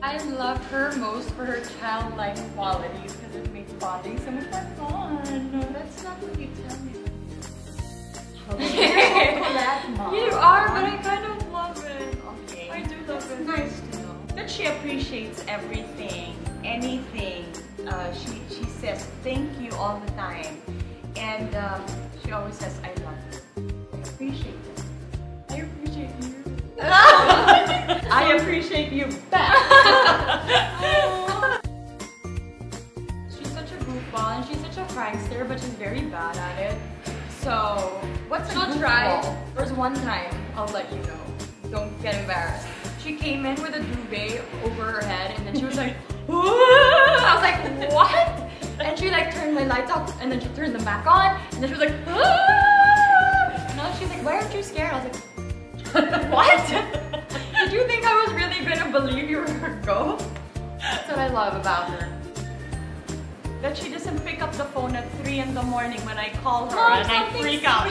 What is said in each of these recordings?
I love her most for her childlike qualities because it makes bonding so much more fun. That's not what you tell me. You are, but I kind of love it. Okay. I do love it. It's nice to know that she appreciates everything, anything. She says thank you all the time, and she always says I love you. I appreciate it. I appreciate you. I appreciate you back. She's such a goofball and she's such a prankster, but she's very bad at it. So, What's a she'll try. goofball? There's one time, I'll let you know. Don't get embarrassed. She came in with a duvet over her head and then she was like, "Ooh!" I was like, what? And she like turned my lights off and then she turned them back on and then she was like, "Ah!" No, she's like, why aren't you scared? I was like, what? Did you think I was really gonna believe you were her ghost? That's what I love about her. That she doesn't pick up the phone at 3 in the morning when I call her Mom, and I freak out.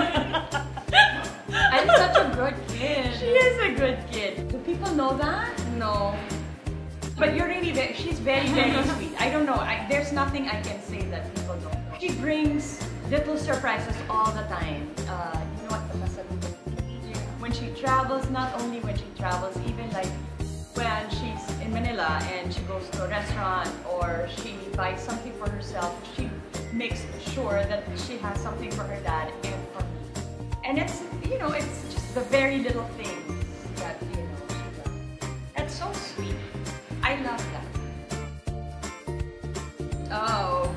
I'm such a good kid. She is a good kid. Do people know that? No. But you're really she's very, very sweet. I don't know. There's nothing I can say that people don't know. She brings little surprises all the time. You know what? When she travels, not only when she travels, even like when she's in Manila and she goes to a restaurant or she buys something for herself, she makes sure that she has something for her dad and for me. And it's, you know, it's just the very little things that, you know, she does. That's so sweet. I love that. Oh,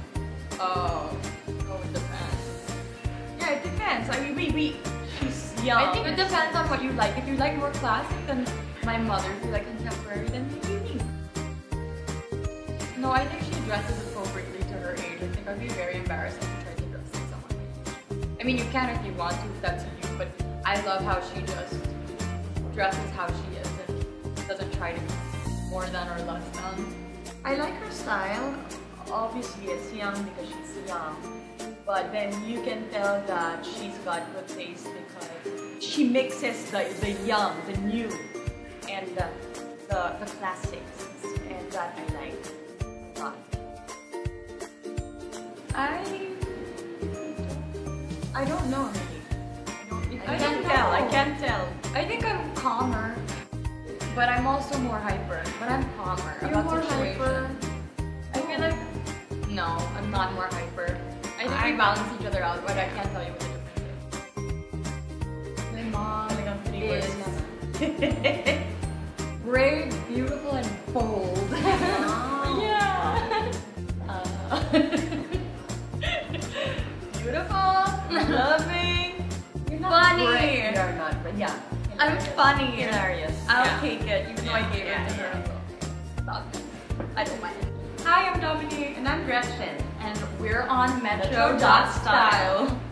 it depends. Yeah, it depends. I mean, she's young. I think it depends on what you like. If you like more classic, then my mother. If you like contemporary, then maybe me. No, I think she dresses appropriately to her age. I think I'd be very embarrassed if you tried to dress like someone my age. I mean, you can if you want to, if that's you, but I love how she just dresses how she is and doesn't try to be more than or less than. I like her style. Obviously, it's young because she's young. But then you can tell that she's got good taste because she mixes the young, the new, and the classics. And that I like a lot. I don't know really. I can't tell. I think I'm calmer, but I'm also more hyper. But I'm calmer about more situations. hyper? I feel like no, I'm not more hyper. I think we balance each other out, but I can't tell you what the difference is. My mom is brave, beautiful, and bold. Oh. Yeah. Beautiful, loving. You're not Funny. brave. You're not, but yeah. I'm hilarious. funny. Hilarious. I'll take it, even though I gave Yeah, it to her. Stop. I don't mind. Hi, I'm Dominique. And I'm Gretchen. And we're on Metro.Style.